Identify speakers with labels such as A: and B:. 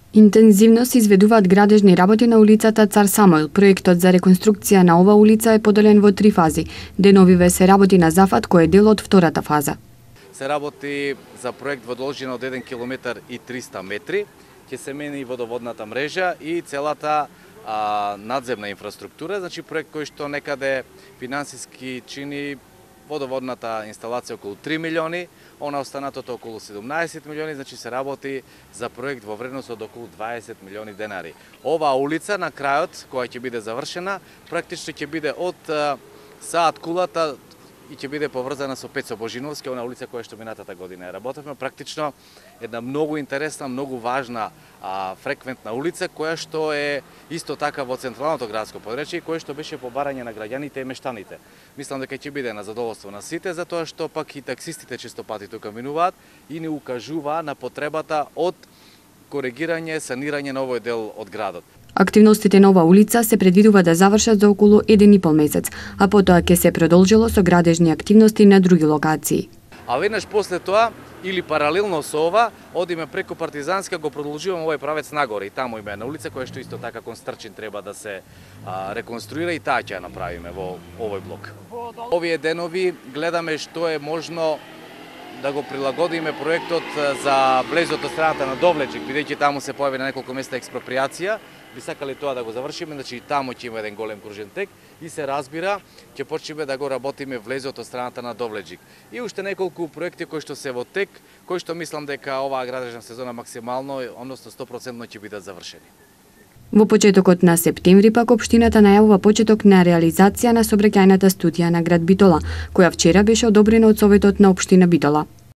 A: Интензивно се изведуваат градежни работи на улицата Цар Самуил. Проектот за реконструкција на ова улица е поделен во 3 фази. Деновиве се работи на зафат кој е дел од втората фаза.
B: Се работи за проект во должина од 1 километар и 300 метри. Ќе се мени и водоводната мрежа и целата надземна инфраструктура. Значи проект кој што некаде финансиски чини водоводната инсталација околу 3 милиони, она останатото околу 17 милиони, значи се работи за проект во вредност од околу 20 милиони денари. Оваа улица на крајот, која ќе биде завршена, практично ќе биде од Саат Кулата и ќе биде поврзана со Пецо Божиновски, она улица која што минатата година ја работевме. Практично една многу интересна, многу важна фреквентна улица, која што е исто така во централното градско подречје, која што беше побарање на граѓаните и мештаните. Мислам дека ќе биде на задоволство на сите, затоа што пак и таксистите често пати тука минуваат и ни укажува на потребата од коригирање, санирање на овој дел од градот.
A: Активностите на оваа улица се предвидува да завршат за околу 1,5 месец, а потоа ќе се продолжило со градежни активности на други локации.
B: А веднаш после тоа, или паралелно со ова, одиме преку Партизанска, го продолжуваме овој правец нагоре и таму има една улица која што исто така кон Стрчин треба да се реконструира и таа ќе ја направиме во овој блок. Овие денови гледаме што е можно да го прилагодиме проектот за влезот од страната на Довлечик, бидејќи таму се појави на неколку места експроприација. Би сакале тоа да го завршиме, значи и таму ќе има еден голем кружен тек и се разбира, ќе почнеме да го работиме влезот од страната на Довлечик. И уште неколку проекти кои што се во тек, кои што мислам дека оваа градежна сезона максимално, односно 100% ќе бидат завршени.
A: Во почетокот на септември пак општината најавува почеток на реализација на сообраќајната студија на град Битола, која вчера беше одобрена од Советот на општина Битола.